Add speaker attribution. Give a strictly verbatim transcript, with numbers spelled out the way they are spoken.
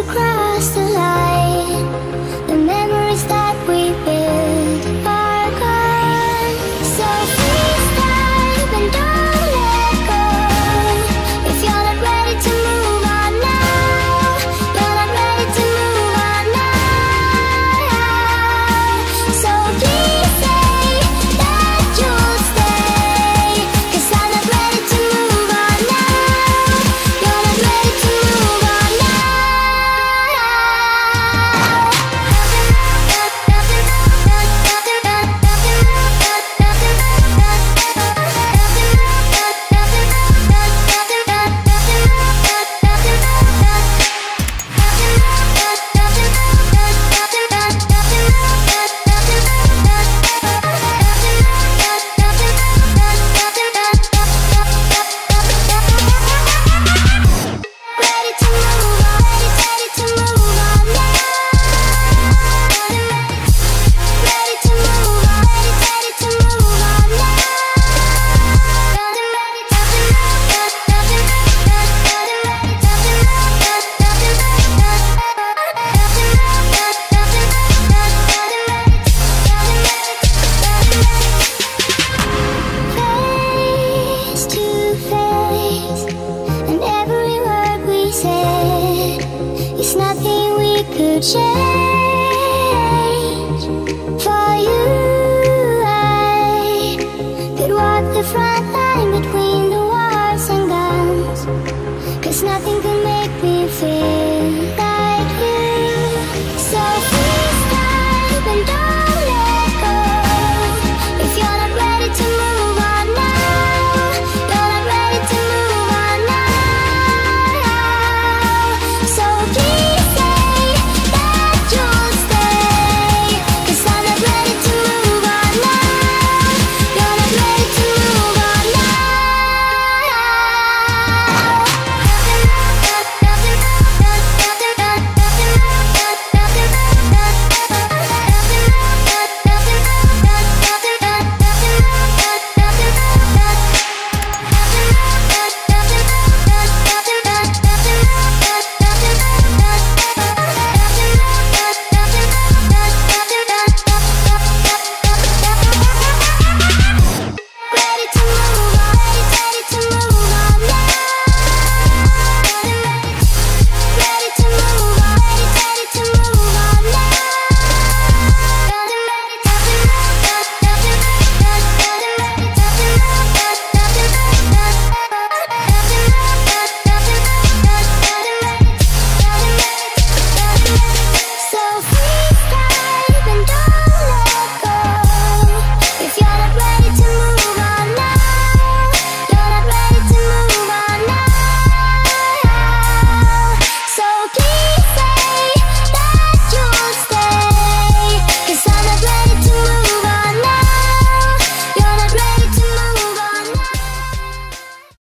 Speaker 1: cross the line. The memories that we built are gone. So please stop and don't let go. If you're not ready to move on now, you're not ready to move on now. So please say that you'll stay, 'cause I'm not ready to move on now. You're not ready to move on now. Ready to move on, ready, ready to move on now. Ready to move on, ready, ready to move on now. Face to face, and every word we said is nothing we could share.